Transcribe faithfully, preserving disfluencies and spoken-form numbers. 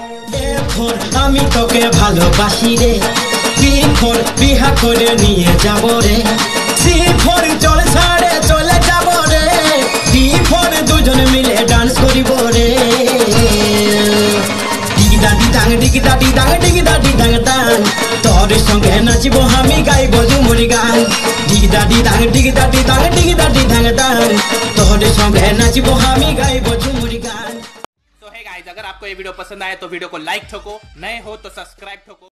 আমি তোকে ভালোবাসি রে, বি ফর বিহা করে নিয়ে যাব রে, সি ফর চল ছাড়ে চলে যাব রে, ডি ফর দুজন মিলে ডান্স করিব রে। ডিগি দাদি দাং ডিগি দাদি দাং ডিগি দাদি দাং দাং, তোর সঙ্গে নাচিব আমি গাইব ঝুমুর গান। ডিগি দাদি দাং ডিগি দাদি দাং ডিগি দাদি দাং দাং, তোর সঙ্গে नाचिबो हामी गाइबो झुमुर गान। तो है गाइस, अगर आपको ये वीडियो पसंद आए तो वीडियो को लाइक ठोको, नए हो तो सब्सक्राइब ठोको।